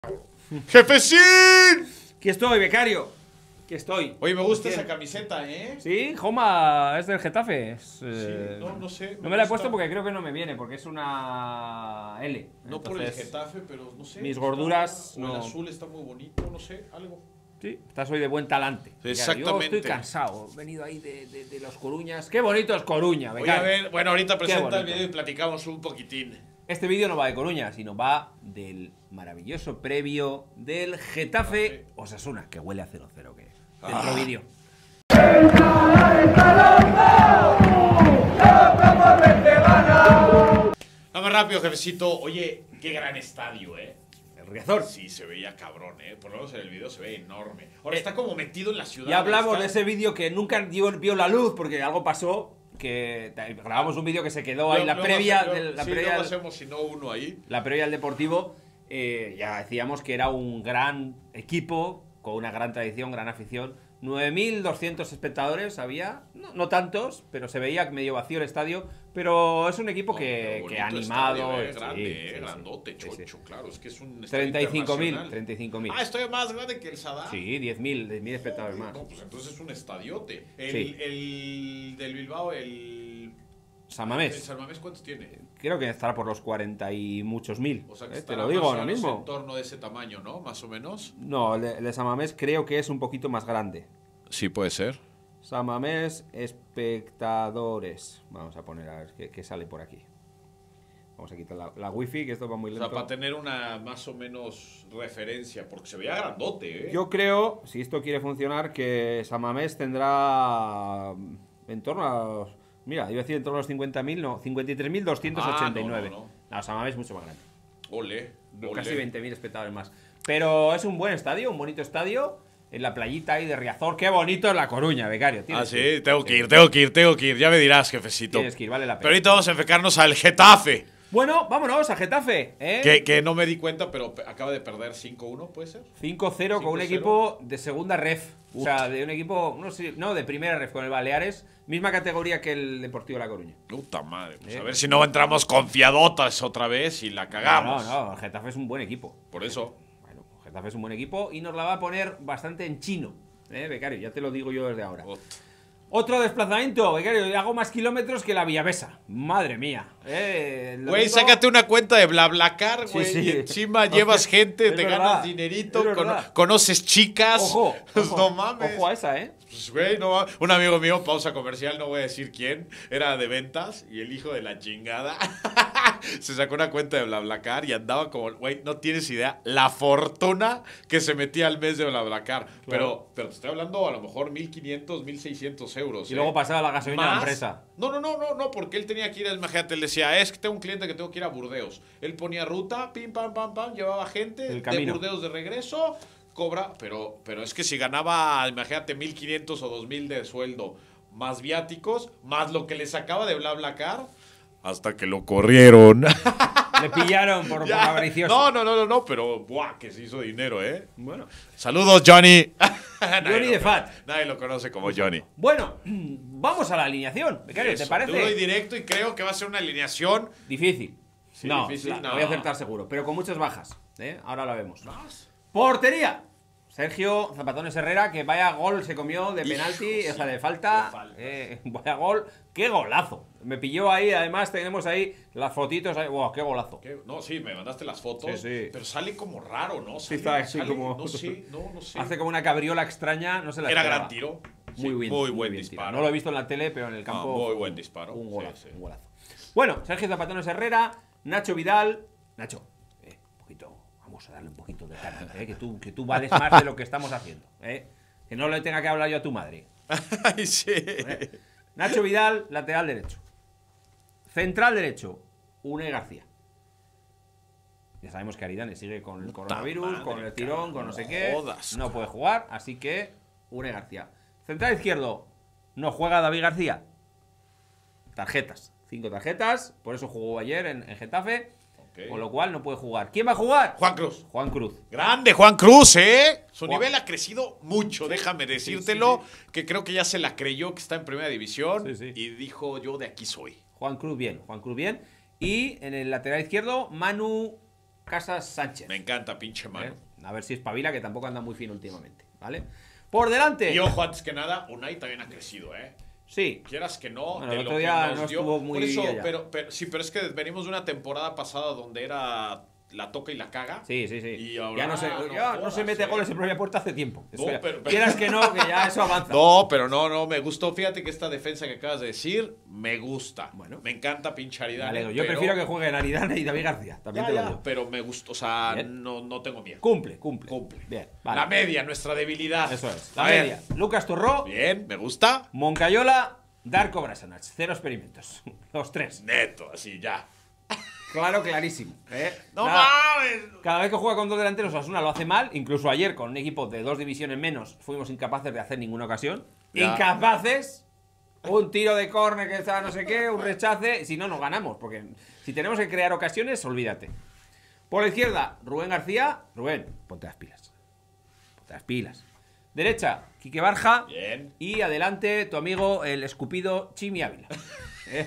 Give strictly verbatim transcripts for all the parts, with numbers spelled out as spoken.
¡Jefecín! Aquí estoy, becario. Aquí estoy. Oye, me gusta esa camiseta, ¿eh? Sí, Joma es del Getafe. Es, eh, Sí, no, no sé. No me la he puesto porque creo que no me viene, porque es una L. No por el Entonces, Getafe, pero no sé. mis está- gorduras o no- el azul está muy bonito, no sé, algo. Sí, estás hoy de buen talante. becario. Exactamente. Yo estoy cansado. He venido ahí de, de, de los Coruñas. Qué bonito es Coruña, Oye, becario. a ver, bueno, ahorita presenta el bonito. video y platicamos un poquitín. Este vídeo no va de Coruña, sino va del maravilloso previo del Getafe Osasuna, que huele a cero cero, que dentro Ah. vídeo. Vamos rápido, jefecito. Oye, qué gran estadio, ¿eh? El Riazor. Sí, se veía cabrón, ¿eh? Por lo menos en el video se ve enorme. Ahora Eh, está como metido en la ciudad. Ya hablamos está- de ese vídeo que nunca dio- vio la luz porque algo pasó, que grabamos un vídeo que se quedó ahí, Luego- la luego previa hace- del, la sí, previa luego del- hacemos, si no, uno ahí. la previa del Deportivo. Eh, ya decíamos que era un gran equipo, con una gran tradición, gran afición. nueve mil doscientos espectadores había, no, no tantos, pero se veía medio vacío el estadio. Pero es un equipo No, que, pero que bonito animado. estadio, eh, sí, grande, eh, sí, sí, grandote, sí, sí. chocho, claro. Es que es un estadio treinta y cinco mil, internacional. treinta y cinco mil. Ah, estoy más grande que el Sadar. Sí, diez mil, diez mil espectadores más. No, pues entonces es un estadiote. El, Sí. el del Bilbao, el. San ¿El Mamés. San Mamés cuántos tiene? Creo que estará por los cuarenta y muchos mil. O sea que eh, te estará lo digo más o ahora menos mismo. en torno de ese tamaño, ¿no? Más o menos. No, el de, el de San Mamés creo que es un poquito más grande. Sí, puede ser. San Mamés, espectadores. Vamos a poner a ver qué, qué sale por aquí. Vamos a quitar la, la wifi, que esto va muy O lento. sea, para tener una más o menos referencia, porque se veía grandote, ¿eh? Yo creo, si esto quiere funcionar, que San Mamés tendrá en torno a... Mira, iba a decir en torno a los cincuenta mil, no, cincuenta y tres mil doscientos ochenta y nueve. Ah, no, no, no. No, San Mamés es mucho más grande. Ole, ole. Casi veinte mil espectadores más. Pero es un buen estadio, un bonito estadio. En la playita ahí de Riazor. Qué bonito es La Coruña, becario. Ah, Tienes sí, que ir. tengo que ir, tengo que ir, tengo que ir. Ya me dirás, jefecito. Tienes que ir, vale la pena. Pero ahorita vamos a enfocarnos al Getafe. Bueno, vámonos a Getafe, ¿eh? Que, que no me di cuenta, pero pe- acaba de perder cinco uno, ¿puede ser? cinco cero con un cinco cero. equipo de segunda ref. O sea, de un equipo, no sé, no, de primera ref con el Baleares. Misma categoría que el Deportivo La Coruña. Puta madre. Pues Eh. a ver si no entramos confiadotas otra vez y la cagamos. No, no, el Getafe es un buen equipo. Por eso. Bueno, el Getafe es un buen equipo y nos la va a poner bastante en chino, ¿eh, becario? Ya te lo digo yo desde ahora. Ot- Otro desplazamiento, becario. Hago más kilómetros que la Villavesa. Madre mía. Eh, el Güey, domingo- sácate una cuenta de BlaBlaCar, Sí, güey. sí. Y encima Es llevas que- gente, es te verdad, ganas dinerito, es cono- verdad. conoces chicas. Ojo, Pues ojo, no mames. Ojo a esa, ¿eh? Pues, güey, no mames. Un amigo mío, pausa comercial, no voy a decir quién, era de ventas y el hijo de la chingada se sacó una cuenta de BlaBlaCar y andaba como, güey, no tienes idea la fortuna que se metía al mes de BlaBlaCar. Pero, pero te estoy hablando a lo mejor mil quinientos, mil seiscientos euros. Y ¿eh? luego pasaba la gasolina a la Más. empresa. No, no, no, no, no, porque él tenía que ir, imagínate, él decía, es que tengo un cliente que tengo que ir a Burdeos. Él ponía ruta, pim, pam, pam, pam, llevaba gente El de camino. Burdeos de regreso, cobra, pero, pero es que si ganaba, imagínate, mil quinientos o dos mil de sueldo, más viáticos, más lo que le sacaba de BlaBlaCar, hasta que lo corrieron. Le pillaron por, por Ya. avaricioso. No, no, no, no, no, pero, buah, que se hizo dinero, ¿eh? Bueno. Saludos, Johnny. Nadie Johnny lo de Fat. conoce- Nadie lo conoce como Johnny. Bueno, vamos a la alineación. Becario, ¿te Eso, parece? duro y directo y creo que va a ser una alineación. Difícil. Sí, no, difícil, la- no. voy a acertar seguro, pero con muchas bajas. ¿eh? Ahora la vemos. Portería. Sergio Zapatones Herrera, que vaya gol se comió de Hijo, penalti, sí, esa de falta. de falta. eh, vaya gol, qué golazo. Me pilló ahí, además tenemos ahí las fotitos. Ahí. Wow, qué golazo. ¿Qué? No, sí, me mandaste las fotos. Sí, sí. Pero sale como raro, ¿no? Sí, Sale- está así sale- como. No sé, no, no sé. Hace como una cabriola extraña, no se la Era esperaba. gran tiro. Sí, Muy bien. Muy buen bien disparo. tirado. No lo he visto en la tele, pero en el campo. Ah, muy buen disparo. Un Sí, golazo, sí. un golazo. Bueno, Sergio Zapatones Herrera, Nacho Vidal. Nacho, eh, un poquito. Vamos a darle un poquito de carne, eh, que, tú, que tú vales más de lo que estamos haciendo. Eh. Que no le tenga que hablar yo a tu madre. Ay, sí. Eh. Nacho Vidal, lateral derecho. Central derecho, Unai García. Ya sabemos que Aridane sigue con el coronavirus, madre, con el tirón, cabrón, con no sé no qué. jodas, No puede jugar, así que Unai García. Central izquierdo, no juega David García. Tarjetas, cinco tarjetas, por eso jugó ayer en, en Getafe. Ok. Con lo cual no puede jugar. ¿Quién va a jugar? Juan Cruz. Juan Cruz. Grande Juan Cruz, ¿eh? Su Juan- nivel ha crecido mucho, déjame decírtelo. Que creo que ya se la creyó que está en primera división. Sí, sí. Y dijo, yo de aquí soy. Juan Cruz bien, Juan Cruz bien. Y en el lateral izquierdo, Manu Casas Sánchez. Me encanta, pinche mano. ¿Eh? A ver si espabila, que tampoco anda muy fino últimamente, ¿vale? Por delante. Y ojo, antes que nada, Unai también ha crecido, ¿eh? Sí. Quieras que no, Bueno, de el lo otro que día nos no dio. estuvo muy Por eso, allá. pero, pero, sí, pero es que venimos de una temporada pasada donde era la toca y la caga. Sí, sí, sí. Y ahora, ya no se, no ya no jodas, se mete eh. goles en propia puerta hace tiempo. Eso No, ya- pero- Quieras que no, que ya eso avanza. No, pero no, no, me gustó. Fíjate que esta defensa que acabas de decir, me gusta. Bueno. Me encanta pinche Me Aridane. alegro. Yo pero- prefiero que jueguen Aridane y David García. También Ya, te lo ya, digo. pero me gustó, o sea, Bien. no, no tengo miedo. Cumple, cumple. Cumple. Bien, vale. La media, nuestra debilidad. Eso es. La A ver. media. Lucas Turró, Bien, me gusta. Moncayola, Darko Brasanac. Cero experimentos. Los tres. Neto, así ya. Claro, clarísimo. ¿eh? ¡No Nada. mames! Cada vez que juega con dos delanteros, Osasuna lo hace mal. Incluso ayer, con un equipo de dos divisiones menos, fuimos incapaces de hacer ninguna ocasión. Ya. Incapaces. Un tiro de córner que está no sé qué, un rechace. Si no, no ganamos. Porque si tenemos que crear ocasiones, olvídate. Por la izquierda, Rubén García. Rubén, ponte las pilas. Ponte las pilas. Derecha, Quique Barja. Bien. Y adelante, tu amigo, el escupido Chimi Ávila. ¿Eh?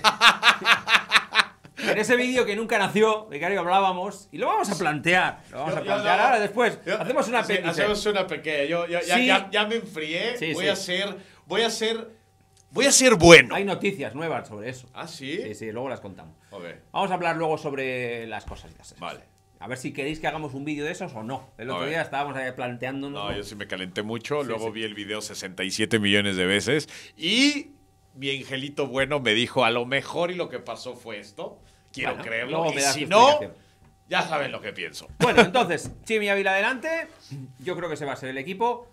En ese vídeo que nunca nació, de que ahora hablábamos, y lo vamos a plantear. Lo vamos Yo- a yo plantear no- ahora después. yo- hacemos una sí, apéndice. hacemos una pequeña. Yo, yo- ya, Sí. ya, ya me enfrié. Sí, voy sí. a ser. Voy a ser. Voy a ser bueno. Hay noticias nuevas sobre eso. ¿Ah, sí? Sí, sí, luego las contamos. Ok. Vamos a hablar luego sobre las cosas. Vale. A ver si queréis que hagamos un vídeo de esos o no. El A otro ver. día estábamos ahí planteándonos. No, yo sí me calenté mucho. Sí, Luego sí. vi el video sesenta y siete millones de veces. Y mi angelito bueno me dijo: a lo mejor y lo que pasó fue esto. Quiero Bueno, creerlo. luego Y me das si tu no, explicación. ya saben lo que pienso. Bueno, entonces, Chimi Ávila adelante. Yo creo que ese va a ser el equipo.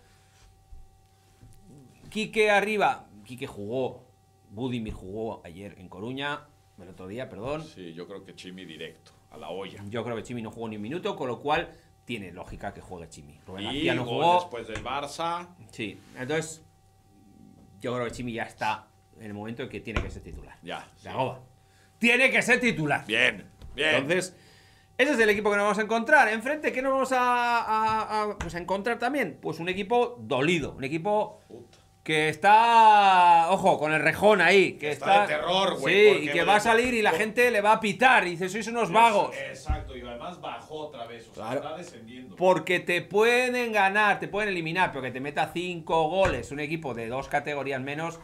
Quique arriba. Quique jugó. Budimir jugó ayer en Coruña. El otro día, perdón. Sí, yo creo que Chimi directo. A la olla. Yo creo que Chimi no jugó ni un minuto, con lo cual tiene lógica que juegue Chimi. Rubén Y García no gol jugó. después del Barça. Sí, entonces yo creo que Chimi ya está en el momento en que tiene que ser titular. Ya. De Agoba. Tiene que ser titular. Bien, bien. Entonces, ese es el equipo que nos vamos a encontrar. Enfrente, ¿qué nos vamos a, a- a, pues a encontrar también? Pues un equipo dolido. Un equipo Puta. que está, ojo, con el rejón ahí. Que Está está, de terror, güey, Sí, porque y que lo va a de- salir y la por- gente le va a pitar. Y dice, sois unos vagos. Exacto, y además bajó otra vez. O sea, Claro. está descendiendo. Porque te pueden ganar, te pueden eliminar, pero que te meta cinco goles un equipo de dos categorías menos,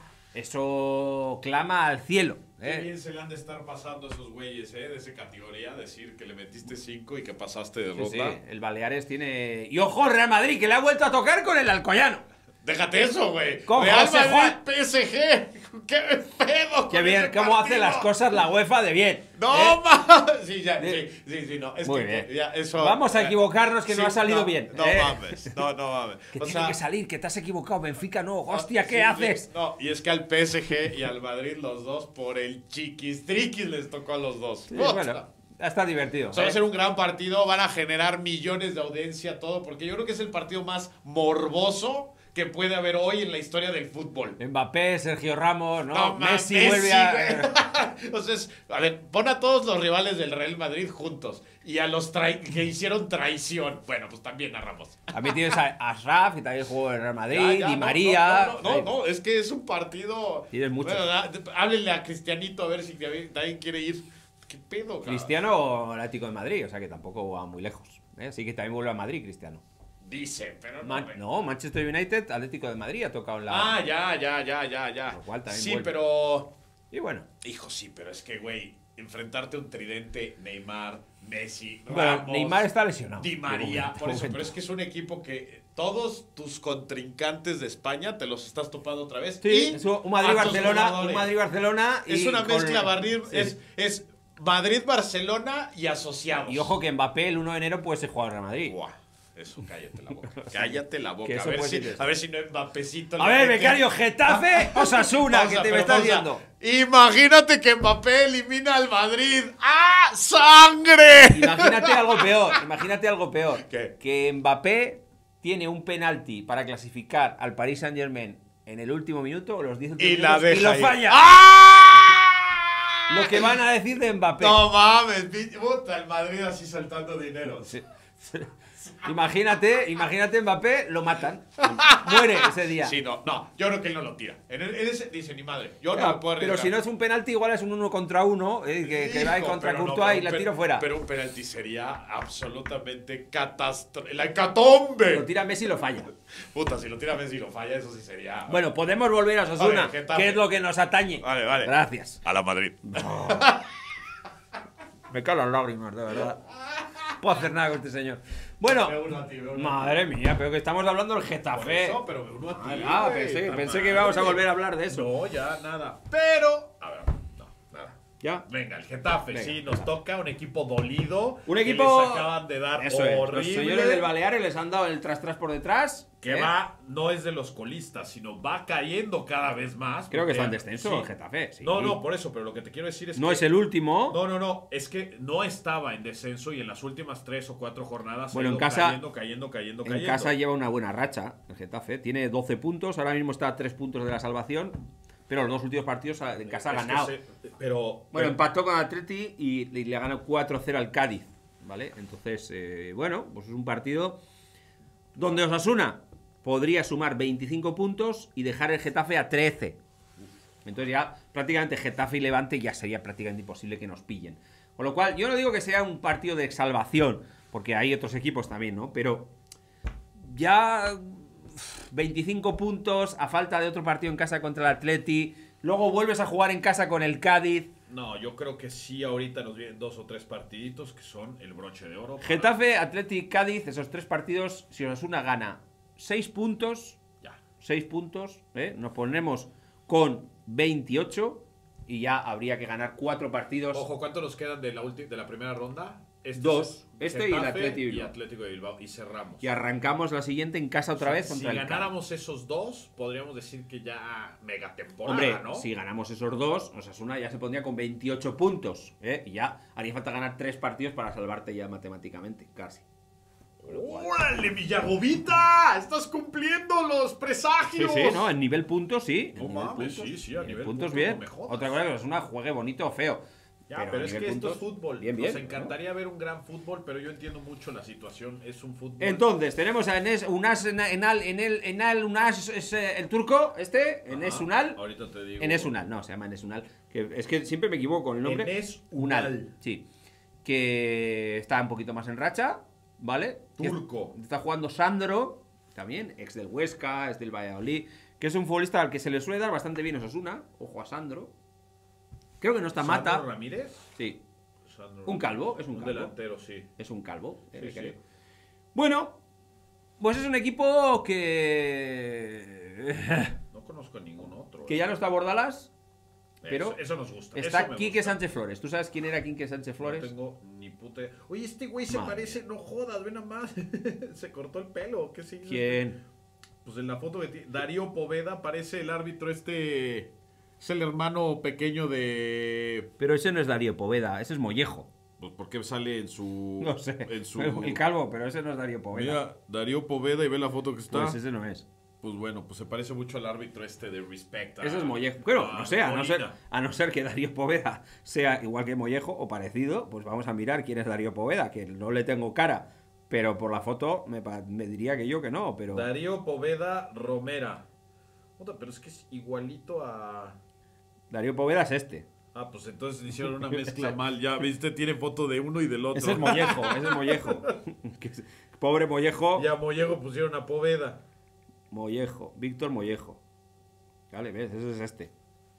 eso clama al cielo. Qué ¿eh? bien se le han de estar pasando a esos güeyes, ¿eh? De esa categoría, decir que le metiste cinco y que pasaste de Sí, sí, ronda. el Baleares tiene... Y ojo, Real Madrid, que le ha vuelto a tocar con el Alcoyano. Déjate eso, güey. Con Real José Madrid, Juan. P S G. ¡Qué pedo! Qué con bien, ese cómo hace partido! las cosas la UEFA de bien. ¡No, ¿eh? mames! Sí, ya, Sí. sí, sí, sí, no. Es Muy que bien. ya, eso, Vamos a eh, equivocarnos que no ha salido bien, No ¿eh? mames, no, no mames. Que O tiene sea, que salir, que te has equivocado. Benfica no. no, Hostia, ¿qué sí, haces? sí, no, y es que al P S G y al Madrid los dos por el chiquis triquis les tocó a los dos. Sí, Puta. bueno, está divertido. O sea, va ¿eh? a ser un gran partido, van a generar millones de audiencia, todo, porque yo creo que es el partido más morboso que puede haber hoy en la historia del fútbol. Mbappé, Sergio Ramos, ¿no? No, Messi, Messi, vuelve a... güey. Entonces, a ver, pon a todos los rivales del Real Madrid juntos y a los trai- que hicieron traición. Bueno, pues también a Ramos. También tienes a Ashraf, que también jugó en Real Madrid, Ya, ya, Di no, María. No, no, no, no, es que es un partido. Tienes mucho. Bueno, da- háblenle a Cristianito a ver si también quiere ir. ¿Qué pedo, cara? Cristiano Atlético de Madrid, o sea que tampoco va muy lejos. ¿eh? Así que también vuelve a Madrid, Cristiano. Dice, pero no. Man- me- no, Manchester United, Atlético de Madrid ha tocado en la... Ah, ya, ya, ya, ya, ya. Lo cual también Sí, vuelve. pero. Y bueno, Hijo, sí, pero es que, güey, enfrentarte a un tridente, Neymar, Messi, bueno, Ramos, Neymar está lesionado. Di De María, momento, por de eso, momento. pero es que es un equipo que todos tus contrincantes de España te los estás topando otra vez. Sí, y es un a tus Madrid-Barcelona, jugadores. un Madrid-Barcelona y Es una con- mezcla, Barrir, sí, es, sí. es Madrid-Barcelona y asociados. Y ojo que Mbappé el uno de enero puede ser jugador de Real Madrid. Buah, eso, cállate la boca. Cállate la Que boca. A eso ver, puede si, ser eso. a ver si no Mbappécito. A le ver, mete- becario, Getafe, Osasuna, Pausa, que te pero me estás pausa. viendo. Imagínate que Mbappé elimina al Madrid. ¡Ah! ¡Sangre! Imagínate algo peor, imagínate algo peor. ¿Qué? Que Mbappé tiene un penalti para clasificar al Paris Saint Germain en el último minuto o los diez últimos Y la minutos, y deja lo ir. falla. ¡Ah! Lo que van a decir de Mbappé. No mames, pinche puta, el Madrid así soltando dinero. Sí. Imagínate, imagínate Mbappé, lo matan. Muere ese día. Sí, no, no, yo creo que él no lo tira. En, el- en ese dice, ni madre, yo no Ya, me puedo pero arriesgar. si no es un penalti, igual es un uno contra uno, eh, que, que va ahí Hijo, contra pero no, Courtois pero y la un pe- tiro fuera. Pero un penalti sería absolutamente catastrófico. ¡La hecatombe! Lo tira Messi y lo falla. Puta, si lo tira Messi y lo falla, eso sí sería. Bueno, podemos volver a Osasuna, Vale, Getafe. que es lo que nos atañe. Vale, vale. Gracias. A la Madrid. Me caen las lágrimas, de verdad. No puedo hacer nada con este señor. Bueno, Me uno a ti, me uno a ti. madre mía, pero que estamos hablando del Por Getafe. eso, pero me uno a ti. Ah, güey, pensé, puta pensé que madre. íbamos a volver a hablar de eso. No, ya nada. Pero, a ver, no, nada. ¿Ya? Venga, el Getafe, Venga. sí, nos toca un equipo dolido. Un que equipo- les acaban de dar Eso es. Los horrible. señores del Baleares les han dado el tras-tras por detrás. Que ¿eh? va, no es de los colistas, sino va cayendo cada vez más. Creo que porque- está en descenso sí. el Getafe. Sí. No, no, por eso, pero lo que te quiero decir es No que. es el último. No, no, no, es que no estaba en descenso y en las últimas tres o cuatro jornadas Bueno, ha en ido casa- cayendo, cayendo, cayendo, En cayendo. casa lleva una buena racha el Getafe. Tiene doce puntos. Ahora mismo está a tres puntos de la salvación. Pero los dos últimos partidos en casa ha Es que ganado. se- pero. Bueno, pero- empató con Atleti y, y le ha ganado cuatro cero al Cádiz. ¿Vale? Entonces, eh, bueno, pues es un partido donde Osasuna podría sumar veinticinco puntos y dejar el Getafe a trece. Entonces ya prácticamente Getafe y Levante ya sería prácticamente imposible que nos pillen. Con lo cual, yo no digo que sea un partido de salvación, porque hay otros equipos también, ¿no? Pero ya uf, veinticinco puntos a falta de otro partido en casa contra el Atleti. Luego vuelves a jugar en casa con el Cádiz. No, yo creo que sí, ahorita nos vienen dos o tres partiditos que son el broche de oro. para- Getafe, Atleti, Cádiz, esos tres partidos, si Osasuna gana seis puntos, Ya. seis puntos, ¿eh? Nos ponemos con veintiocho y ya habría que ganar cuatro partidos. Ojo, ¿cuántos nos quedan de la, ulti- de la primera ronda? Este Dos. es Este y el Getafe Atleti y Bilbao. Atlético de Bilbao. Y cerramos. Y arrancamos la siguiente en casa otra vez Si contra el Cádiz. ganáramos esos dos, podríamos decir que ya mega temporada, Hombre, ¿no? si ganamos esos dos, Osasuna ya se pondría con veintiocho puntos, ¿eh? Y ya haría falta ganar tres partidos para salvarte ya matemáticamente, casi. ¡Órale, Villagovita! ¡Estás cumpliendo los Sí, presagios! sí, no, en nivel puntos sí. No en nivel mames, puntos, sí, sí, a en nivel puntos puntos bien. no me jodas. Otra cosa es que Osasuna juegue bonito o feo. Ya, pero, a es que nivel esto es puntos, fútbol. Bien, Nos bien. encantaría ver un gran fútbol, pero yo entiendo mucho la situación. Es un fútbol. Entonces, tenemos a Enes Unas en Enal, en el Enal Unas, es eh, el turco, este, Ajá, Enes Unal. Ahorita te digo. Enes Unal, no, se llama Enes Unal. Que es que siempre me equivoco con el nombre. Enes Unal. Unal, sí. Que está un poquito más en racha, ¿vale? Que Turco. Está jugando Sandro, también, ex del Huesca, ex del Valladolid, que es un futbolista al que se le suele dar bastante bien Osasuna. Ojo a Sandro. Creo que no está ¿Sandro Mata. Ramírez? Sí, Sandro un calvo, es un Un calvo. delantero, sí. Es un calvo, eh, Sí, creo. sí. Bueno, pues es un equipo que. No conozco ningún otro. que ya no está Bordalas. Eso- pero Eso, nos gusta. Está eso me Quique gusta. Sánchez Flores. ¿Tú sabes quién era Quique Sánchez Flores? No tengo ni puta. Oye, este güey se Madre parece. No jodas, ven nada más. Se cortó el pelo. ¿Qué se hizo? ¿Quién? Pues en la foto de ti, Darío Poveda parece el árbitro este. Es el hermano pequeño de. Pero ese no es Darío Poveda, ese es Mollejo. Pues porque sale en su. No sé. En su. El calvo, pero ese no es Darío Poveda. Mira, Darío Poveda y ve la foto que está. Pues Pues, ese no es. bueno, pues se parece mucho al árbitro este de Respect. a- Ese es Mollejo. Bueno, a no sé, a no, ser, Molina. a no ser que Darío Poveda sea igual que Mollejo o parecido, pues vamos a mirar quién es Darío Poveda, que no le tengo cara. Pero por la foto me, pa- me diría que yo que no, pero... Darío Poveda Romera. Otra, pero es que es igualito a. Darío Poveda es este. Ah, pues entonces hicieron una mezcla mal. Ya, viste, tiene foto de uno y del otro. Ese es Mollejo, ese es Mollejo. Que es- Pobre Mollejo. Ya Mollego pusieron a Poveda. Mollejo, Víctor Mollejo. Vale, ves, ese es este.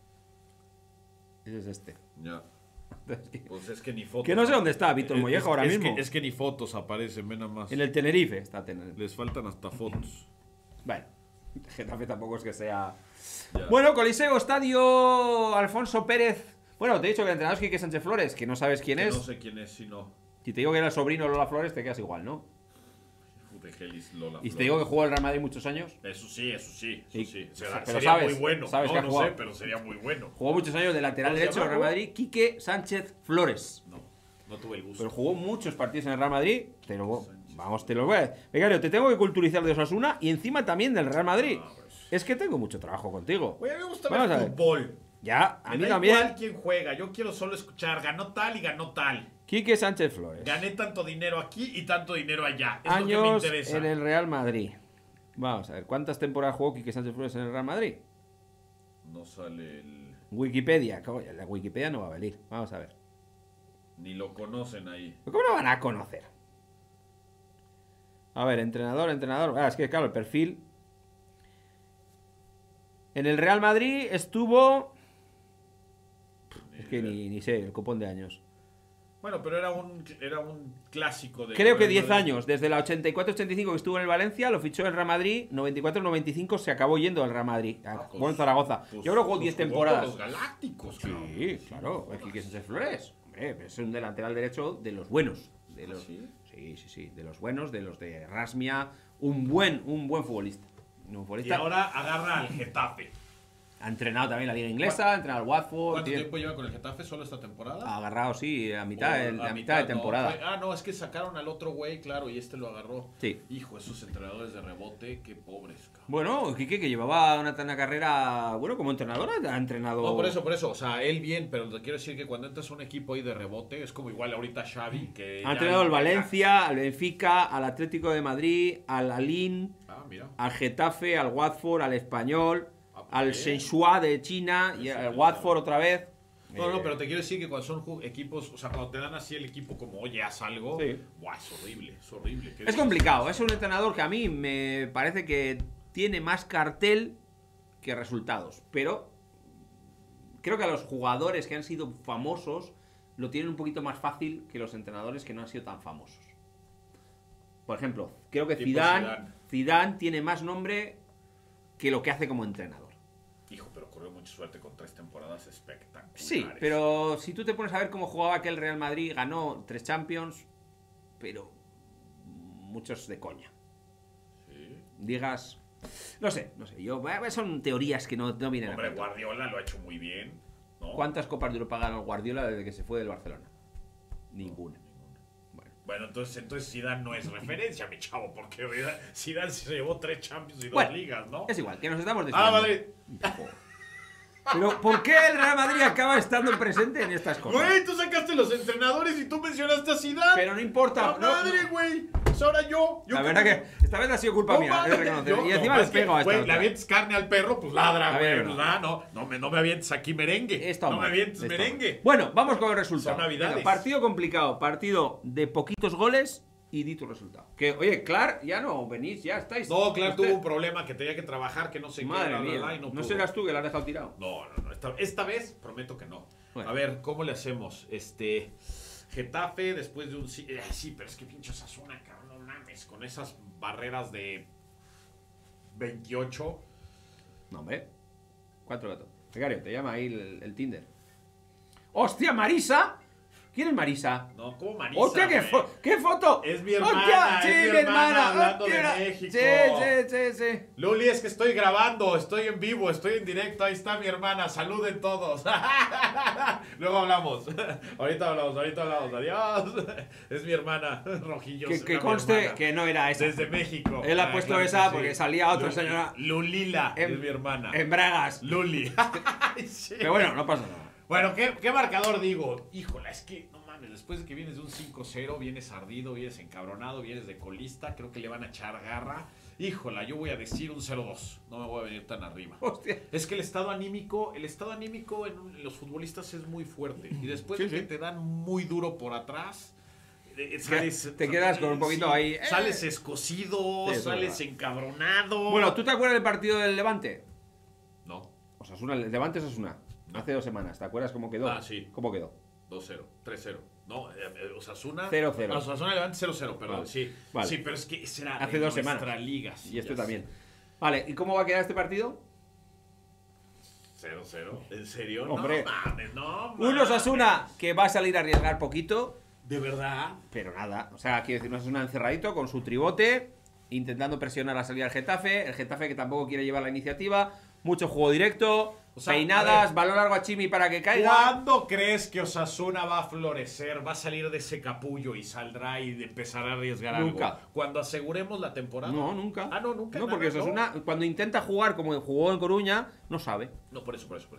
Ese es este. Ya. Es que- Pues es que ni fotos. Que no sé dónde está Víctor Es- Mollejo es- ahora es mismo. Que, es que ni fotos aparecen, ven nada más. En el Tenerife está Tenerife. Les faltan hasta fotos. Bueno, Getafe tampoco es que sea... Ya. Bueno, Coliseo, Estadio Alfonso Pérez. Bueno, te he dicho que el entrenador es Quique Sánchez Flores, que no sabes quién Que es. No sé quién es, si no. Si te digo que era el sobrino de Lola Flores, te quedas igual, ¿no? De Gelis Lola. Y si te Flores. digo que jugó el Real Madrid muchos años. Eso sí, eso sí, eso Y- sí. Será- pero sería sabes, muy bueno. sabes no, que ha no jugado. sé, pero sería muy bueno. Jugó muchos años de lateral ¿Cómo se derecho en el Real llama? Madrid, Quique Sánchez Flores. No, no tuve el gusto. Pero jugó muchos partidos en el Real Madrid. Te lo, vamos, te lo voy a... Becario, te tengo que culturizar de Osasuna y encima también del Real Madrid. Ah, pues. Es que tengo mucho trabajo contigo. Oye, a mí me gusta Vamos a ver ver. fútbol. Ya, a Me mí da también. igual quién juega. Yo quiero solo escuchar. Ganó tal y ganó tal. Quique Sánchez Flores. Gané tanto dinero aquí y tanto dinero allá. Es lo que me Años interesa. en el Real Madrid. Vamos a ver, ¿cuántas temporadas jugó Quique Sánchez Flores en el Real Madrid? No sale el... Wikipedia. Coño, la Wikipedia no va a venir. Vamos a ver. Ni lo conocen ahí. ¿Cómo lo van a conocer? A ver, entrenador, entrenador. Ah, es que claro, el perfil. En el Real Madrid estuvo... Es que ni, ni sé, el copón de años. Bueno, pero era un, era un clásico de... Creo que diez años. Desde la ochenta y cuatro ochenta y cinco que estuvo en el Valencia, lo fichó el Real Madrid. noventa y cuatro noventa y cinco se acabó yendo al Real Madrid. Ah, pues, Bueno, en Zaragoza. Pues, Yo creo que jugó pues diez jugó temporadas. con los Galácticos, cabrón. Sí, claro. El Quique Sánchez Flores. Hombre, es un delanteral derecho de los buenos. De los, ¿Sí? sí, sí, sí. De los buenos, de los de Rasmia. Un buen, un buen futbolista. Un Y futbolista. ahora agarra al Getafe. Ha entrenado también la Liga Inglesa, ha entrenado al Watford. ¿Cuánto tiene- tiempo lleva con el Getafe? ¿Solo esta temporada? Ha agarrado, sí, a mitad, O de- a a mitad de no, temporada. fue- ah, no, es que sacaron al otro güey, claro, y este lo agarró. Sí. Hijo, esos entrenadores de rebote, qué pobres, cabrón. Bueno, Quique, que llevaba una, una carrera, bueno, como entrenador, ha entrenado... No, por eso, por eso. O sea, él bien, pero te quiero decir que cuando entras a un equipo ahí de rebote, es como igual ahorita Xavi, que... Ha ya- entrenado al ya- Valencia, al Benfica, al Atlético de Madrid, al Alin, Ah, mira. al Getafe, al Watford, al Español, Ah, pues al bien. Shenhua de China y Eso, al eso. Watford otra vez. No, no, Eh, pero te quiero decir que cuando son ju- equipos, o sea, cuando te dan así el equipo como, oye, haz algo, Sí. buah, es horrible, es horrible. ¿Qué Es dices? complicado, es un entrenador que a mí me parece que tiene más cartel que resultados, pero creo que a los jugadores que han sido famosos lo tienen un poquito más fácil que los entrenadores que no han sido tan famosos. Por ejemplo, creo que Tipo Zidane, Zidane. Zidane tiene más nombre que lo que hace como entrenador. Hijo, pero corrió mucha suerte con tres temporadas espectaculares. Sí, pero si tú te pones a ver cómo jugaba aquel Real Madrid, ganó tres Champions, pero muchos de coña. Sí. Digas, no sé, no sé, yo eh, son teorías que no, no vienen Hombre, a cuento. Guardiola lo ha hecho muy bien, ¿no? ¿Cuántas copas de Europa ganó Guardiola desde que se fue del Barcelona? Ninguna. Bueno, Bueno, entonces, entonces Zidane no es referencia, mi chavo, porque Zidane se llevó tres Champions y dos Bueno, ligas, ¿no? es igual, que nos estamos Ah, desviando. Madrid. Pero ¿por qué el Real Madrid acaba estando presente en estas cosas? Güey, tú sacaste los entrenadores y tú mencionaste a Zidane. Pero no importa. ¡La no, madre, no. güey! Pues ahora yo. yo La como- verdad que esta vez ha sido culpa No mía, mames, he de reconocer. yo- Y no, encima les es que, pego a esta güey, le otra. avientes carne al perro, pues ladra, A ver, güey. no. Pues, ah, no, no, me, no me avientes aquí merengue. Está no mal, me avientes está merengue. mal. Bueno, vamos con el resultado. Son navidades. Venga, partido complicado, partido de poquitos goles y di tu resultado. Que, oye, Clark, ya no venís, ya estáis. No, claro, Usted- tuvo un problema que tenía que trabajar, que no sé Madre qué, bla, bla, mía, bla, y no, no, pudo. serás tú que lo has dejado tirado. No, no, no. Esta, esta vez prometo que no. Bueno. A ver, ¿cómo le hacemos? Este. Getafe después de un. Sí, eh, sí, pero es que pinche Osasuna, cabrón, no mames. Con esas barreras de veintiocho. No, hombre. Cuatro gatos. Becario, te llama ahí el, el Tinder. ¡Hostia, Marisa! ¿Quién es Marisa? No, ¿cómo Marisa? ¡Hostia, qué, güey? fo- qué foto! Es mi hermana, ¡Hostia! es Sí, mi mi hermana hermana. hablando de Hostia. México. Sí, sí, sí, sí. Luli, es que estoy grabando, estoy en vivo, estoy en directo, ahí está mi hermana, saluden todos. Luego hablamos. Ahorita hablamos, ahorita hablamos, adiós. Es mi hermana, Rojillos. Que, que era mi conste hermana. que no era esa. Desde México. Él ha Ah, puesto claro que esa sí. porque salía otra Lu- señora. Lulila, En- es mi hermana. En Bragas. Luli. Sí. Pero bueno, no pasa nada. Bueno, ¿qué, ¿qué marcador digo? Híjola, es que, no mames, después de que vienes de un cinco cero, vienes ardido, vienes encabronado, vienes de colista, creo que le van a echar garra. Híjola, yo voy a decir un cero dos, no me voy a venir tan arriba. Hostia. Es que el estado anímico, el estado anímico en, un- en los futbolistas es muy fuerte. Y después Sí, de que sí. te dan muy duro por atrás, eh, sales, Te quedas con un poquito ahí, eh. Sales escocido, Sí, eso es sales verdad. encabronado. Bueno, ¿tú te acuerdas del partido del Levante? No, Osasuna, el Levante Osasuna. Hace dos semanas, ¿te acuerdas cómo quedó? Ah, sí. ¿Cómo quedó? dos cero, tres cero. No, eh, eh, Osasuna. cero cero. Ah, Osasuna Levante cero cero, perdón. Vale. Sí. Vale. Sí, pero es que será Hace de dos nuestra semanas. liga. sí, Y este ya también. sé. Vale, ¿y cómo va a quedar este partido? cero cero. ¿En serio? Hombre. No mames, no mames. Un Osasuna que va a salir a arriesgar poquito, De verdad. pero nada. O sea, quiero decir, un Osasuna encerradito con su tribote, intentando presionar la salida del Getafe. El Getafe que tampoco quiere llevar la iniciativa. Mucho juego directo, O sea, a peinadas, ver. balón largo a Chimi para que caiga. ¿Cuándo crees que Osasuna va a florecer? ¿Va a salir de ese capullo y saldrá y empezará a arriesgar Nunca. algo? Cuando aseguremos la temporada. No, nunca. Ah, no, nunca. No, nada, porque Osasuna, cuando intenta jugar como jugó en Coruña, no sabe. No, por eso, por eso, por eso. por eso.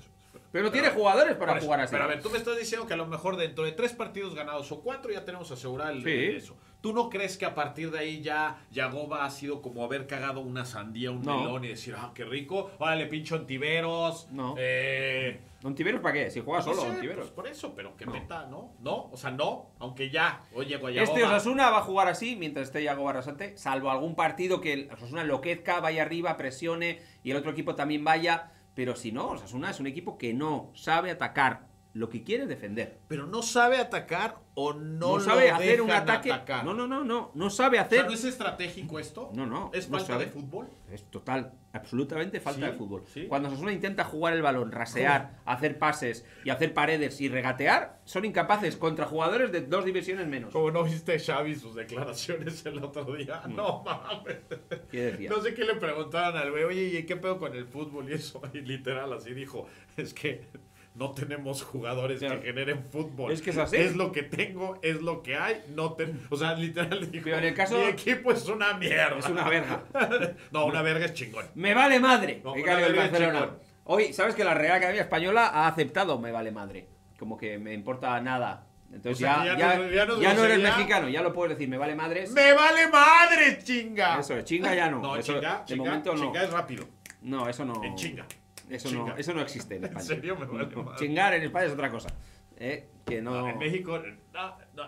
Pero no tiene jugadores para Por eso, jugar así. Pero a ver, tú me estás diciendo que a lo mejor dentro de tres partidos ganados o cuatro ya tenemos asegurado el, Sí. eso. ¿Tú no crees que a partir de ahí ya Yagoba ha sido como haber cagado una sandía, un No. melón y decir, ah, qué rico, órale, pincho Ontiveros? No. Eh, ¿Ontiveros para qué? Si juega no solo, sé, Ontiveros. pues por eso, pero que No. meta, ¿no? No, o sea, no, aunque ya, oye, Guayagoba. Este Osasuna va a jugar así mientras esté Yago Barrasate, salvo algún partido que el Osasuna enloquezca, vaya arriba, presione y el otro equipo también vaya. Pero si no, Osasuna es un equipo que no sabe atacar. Lo que quiere es defender. Pero no sabe atacar o no, No, sabe lo hacer un dejan ataque. atacar. No, no, no, no. No sabe O hacer. sea, ¿no es estratégico esto? No, no, ¿Es no falta sabe. de fútbol? Es total, absolutamente falta ¿Sí? de fútbol. ¿Sí? Cuando Osasuna intenta jugar el balón, rasear, hacer pases y hacer paredes y regatear, son incapaces contra jugadores de dos divisiones menos. Como no viste Xavi sus declaraciones el otro día. No, mames. ¿Qué decía? No sé qué le preguntaban al güey, oye, ¿y qué pedo con el fútbol? Y eso, y literal así dijo, es que no tenemos jugadores Claro. que generen fútbol. Es que es así. Es lo que tengo, es lo que hay. No te... O sea, literal dijo, Pero en el caso- mi equipo es una mierda. Es una verga. No, una verga es chingón. ¡Me vale madre! No, Me una cae el verga Barcelona. chingón. Hoy, ¿sabes que la Real Academia Española ha aceptado me vale madre? Como que me importa nada. Entonces O sea, ya, que ya, ya no- ya no ya no eres grosería. mexicano, ya lo puedes decir, me vale madre. ¡Me vale madre, chinga! Eso es, chinga ya no. No, Eso, chinga, de chinga, momento no. chinga es rápido. No, eso no. En chinga. Eso Chinga. no, eso no existe en En España. serio, me vale madre. Chingar en España es otra cosa. ¿Eh? Que no. No, en México, no, no.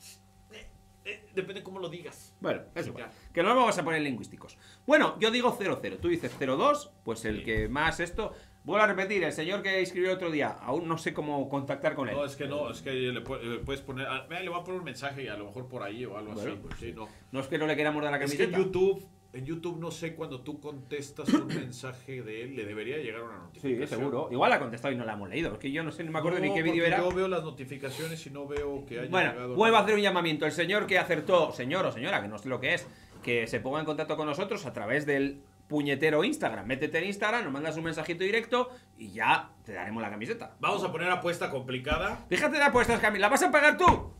Eh, eh, depende cómo lo digas. Bueno, es Sí, igual. ya. Que no nos vamos a poner lingüísticos. Bueno, yo digo cero cero. Tú dices cero dos, pues el Sí. que más esto. Vuelvo a repetir, el señor que escribió el otro día, aún no sé cómo contactar con él. No, es que no, es que le, pu- le puedes poner. ah, mira, le voy a poner un mensaje y a lo mejor por ahí o algo Bueno, así. pues Sí, no. No es que no le queramos dar la Es que en camiseta. YouTube, en YouTube no sé cuando tú contestas un mensaje de él, le debería llegar una notificación. Sí, seguro. Igual la ha contestado y no la hemos leído. Es que yo no sé, no me acuerdo ni qué vídeo porque era. Yo veo las notificaciones y no veo que haya Bueno, llegado. vuelvo a nada. hacer un llamamiento. El señor que acertó, señor o señora, que no sé lo que es, que se ponga en contacto con nosotros a través del puñetero Instagram. Métete en Instagram, nos mandas un mensajito directo y ya te daremos la camiseta. Vamos a poner apuesta complicada. Fíjate de apuestas, Camila. ¿La vas a pagar tú?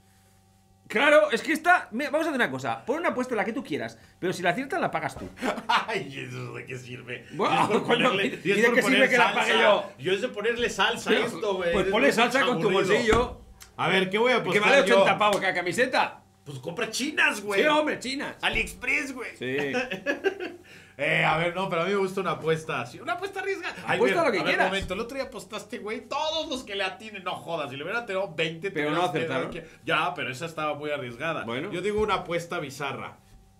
Claro, es que esta... Mira, vamos a hacer una cosa. Pon una apuesta la que tú quieras, pero si la aciertas la pagas tú. Ay, ¿eso de qué sirve? Bueno, Y es por coño, ponerle- ¿y y es de por qué poner sirve que la salsa. pague yo? Yo es de ponerle salsa a esto, güey. Pues Es ponle muy salsa con tu aburrido. bolsillo. A ver, ¿qué voy a Que apostar vale yo? ochenta pavos cada camiseta. Pues compra chinas, güey. Sí, hombre, chinas. AliExpress, güey. Sí. Eh, a ver, no, pero a mí me gusta una apuesta así. Una apuesta arriesgada. Ay, Apuesta mira, lo que a ver, quieras. momento. El otro día apostaste, güey. Todos los que le atinen, no jodas. Si le hubiera tirado veinte, te Pero no hubieras quedado acertaron. aquí. Ya, pero esa estaba muy arriesgada. Bueno. Yo digo una apuesta bizarra.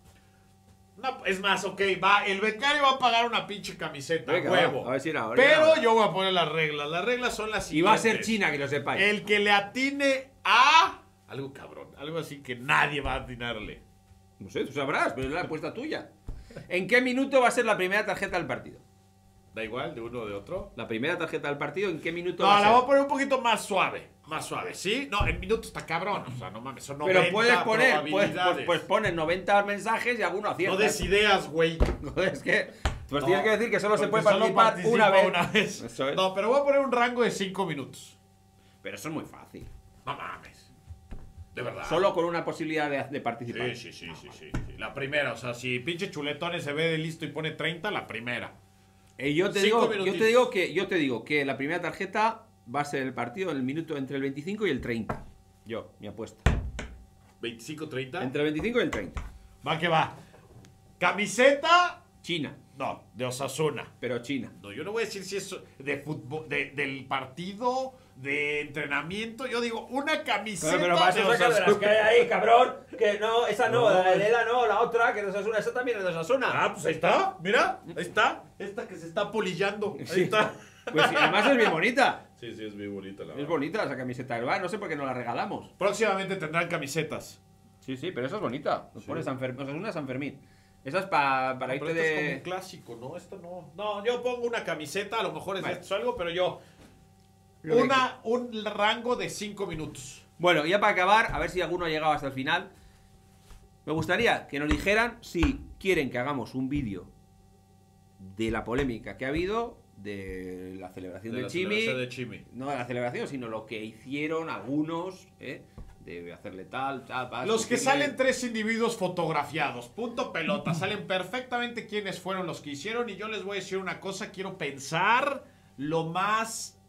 Una- es más, ok, va. El becario va a pagar una pinche camiseta. Venga, huevo. va, a ver si era ahora. Pero Ahora. yo voy a poner las reglas. Las reglas son las Y va a siguientes. ser China, que lo sepáis. El que le atine a... Algo cabrón. Algo así que nadie va a atinarle. No sé, tú sabrás, pero es la apuesta tuya. ¿En qué minuto va a ser la primera tarjeta del partido? Da igual, de uno o de otro. La primera tarjeta del partido, ¿en qué minuto No, va a la ser? voy a poner un poquito más suave. Más suave, ¿sí? No, en minutos está cabrón. O sea, no mames, son noventa Pero puedes poner, pues, pues, probabilidades. pues pones noventa mensajes y alguno No acierta. des ideas, güey. Es que, pues No, tienes que decir que solo se porque puede solo participar participa una vez. una vez. Eso es. No, pero voy a poner un rango de cinco minutos. Pero eso es muy fácil. No mames. De verdad. Solo con una posibilidad de, de participar. Sí, sí, sí, sí, sí, sí. La primera, o sea, si pinche chuletones se ve de listo y pone treinta, la primera. Eh, yo, te Cinco digo, yo minutitos. te digo que yo te digo que la primera tarjeta va a ser el partido en el minuto entre el veinticinco y el treinta. Yo, mi apuesta. veinticinco, treinta. Entre el veinticinco y el treinta. Va que va. Camiseta. China, No, de Osasuna. pero China. No, yo no voy a decir si es de fútbol, de, del partido, de entrenamiento. Yo digo, una camiseta de Osasuna. hay ahí, cabrón. Que no, esa no, la de Lela no, la otra, que es de Osasuna, esa también es de Osasuna. Ah, pues ahí está, mira, ahí está. Esta que se está polillando. Ahí Sí. está. Pues sí, además es bien bonita. Sí, sí, es muy bonita la Es verdad. bonita esa camiseta del bar, no sé por qué no la regalamos. Próximamente tendrán camisetas. Sí, sí, pero esa es bonita. Nos Sí. pone San Fermín, Osasuna San Fermín. Esa es pa- para Pero irte esto es como de... un clásico, ¿no? Esto no. No, yo pongo una camiseta, a lo mejor es Vale. esto o algo, pero yo. Lo que- Una, un rango de cinco minutos. Bueno, ya para acabar, a ver si alguno ha llegado hasta el final. Me gustaría que nos dijeran si quieren que hagamos un vídeo de la polémica que ha habido, de la celebración De del la Chimi. celebración de Chimi. No de la celebración, sino lo que hicieron algunos, ¿eh? De hacerle tal, tal, tal. Los que decirle- salen tres individuos fotografiados, punto pelota, salen perfectamente quiénes fueron los que hicieron y yo les voy a decir una cosa, quiero pensar lo más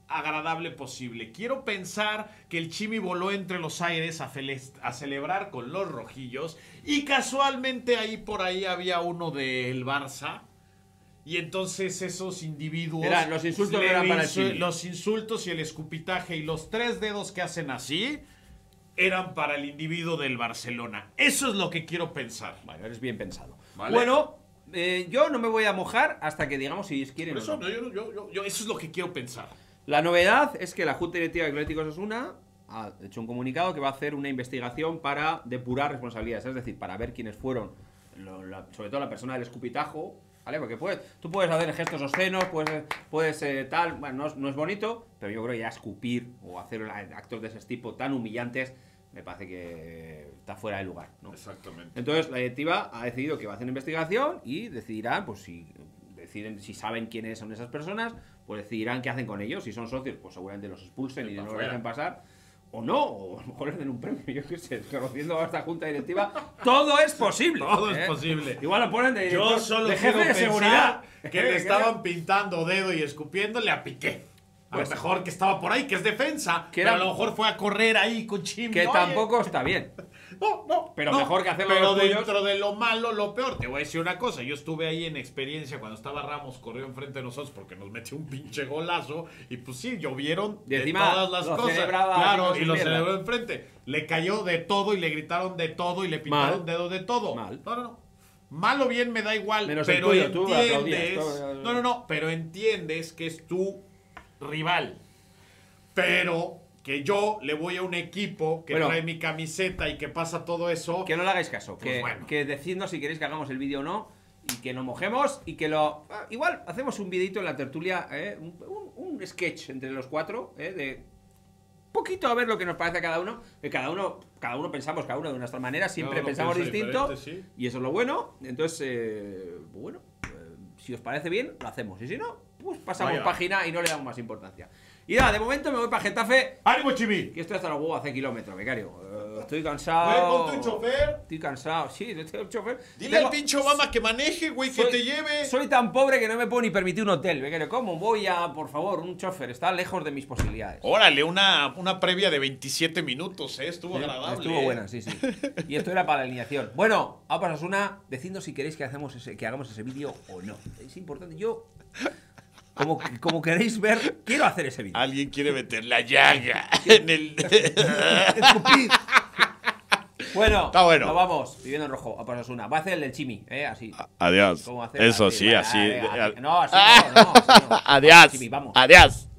agradable posible. Quiero pensar que el Chimi voló entre los aires a, a celebrar con los rojillos y casualmente ahí por ahí había uno del Barça. Y entonces esos individuos... Eran, los insultos le, eran para el insu Chimi. Los insultos y el escupitaje y los tres dedos que hacen así eran para el individuo del Barcelona. Eso es lo que quiero pensar. Vale, eres bien pensado. ¿Vale? Bueno, eh, yo no me voy a mojar hasta que digamos si quieren Por eso, o no. yo, yo, yo, yo, eso es lo que quiero pensar. La novedad es que la Junta Directiva de Atlético Osasuna ha hecho un comunicado que va a hacer una investigación para depurar responsabilidades, es decir, para ver quiénes fueron, lo, la, sobre todo la persona del escupitajo, ¿vale? Porque puedes, tú puedes hacer gestos obscenos, puedes, puedes eh, tal, bueno, no es, no es bonito, pero yo creo que ya escupir o hacer actos de ese tipo tan humillantes me parece que está fuera de lugar, ¿no? Exactamente. Entonces la directiva ha decidido que va a hacer una investigación y decidirán, pues si deciden, si saben quiénes son esas personas, pues decidirán qué hacen con ellos. Si son socios, pues seguramente los expulsen y no los dejen pasar. O no, o a lo mejor les den un premio, yo qué sé, conociendo a esta junta directiva, todo es posible. Todo ¿eh? es posible. Igual lo ponen de director, Yo solo de jefe quiero de seguridad. pensar que le estaban pintando dedo y escupiéndole a Piqué. A Pues, lo mejor que estaba por ahí, que es defensa, que pero era- a lo mejor fue a correr ahí con Chimi. Que Oye, tampoco está bien. No, no, Pero no, mejor que hacerlo Pero los tuyos. dentro de lo malo, lo peor. Te voy a decir una cosa. Yo estuve ahí en experiencia cuando estaba Ramos, corrió enfrente de nosotros porque nos metió un pinche golazo. Y pues sí, llovieron Y de encima todas las lo cosas. celebraba Claro, así y con lo su mierda. celebró enfrente. Le cayó de todo y le gritaron de todo y le pintaron Mal. dedo de todo. Mal. No, no, no. Mal o bien me da igual. Menos el pero tuyo, tú entiendes. aplaudías. No, no, no. Pero entiendes que es tu rival. Pero que yo le voy a un equipo que Bueno. trae mi camiseta y que pasa todo eso. Que no le hagáis caso. Pues que, bueno. que decidnos si queréis que hagamos el vídeo o no. Y que nos mojemos y que lo... ah, igual hacemos un videito en la tertulia, ¿eh? un, un- un sketch entre los cuatro, ¿eh? De poquito a ver lo que nos parece a cada uno. Que cada uno, cada uno pensamos, cada uno de nuestra manera, siempre Cada uno pensamos piensa distinto. diferente, sí. Y eso es lo bueno. Entonces, eh, bueno, eh, si os parece bien, lo hacemos. Y si no, pues pasamos Vaya. página y no le damos más importancia. Y nada, de momento me voy para Getafe. ¡Ánimo, Chimi! Que estoy hasta los huevos hace kilómetros, becario. Eh, estoy Oye, cansado. ponte un chofer. Estoy cansado. Sí, estoy un chofer. Dile Tengo- al pinche Obama que maneje, güey, que soy- te lleve. Soy tan pobre que no me puedo ni permitir un hotel, becario. ¿Cómo voy a, por favor, un chofer? Está lejos de mis posibilidades. Órale, una, una previa de veintisiete minutos, ¿eh? Estuvo Sí, agradable. Estuvo ¿eh? buena, sí, sí. Y esto era para la alineación. Bueno, a pasas una. Decidnos si queréis que, hacemos ese, que hagamos ese vídeo o no. Es importante. Yo, como, como queréis ver, quiero hacer ese vídeo. Alguien quiere meter la llaga en el. Escupid. Bueno, Está bueno. nos vamos. Viviendo en rojo, a pasas una. Va a hacer el del Chimi, ¿eh? Así. Adiós. ¿Cómo hacer? Eso Así, sí, venga, así. venga, así. No, así no, no, así no. Adiós. Chimi, vamos. Adiós.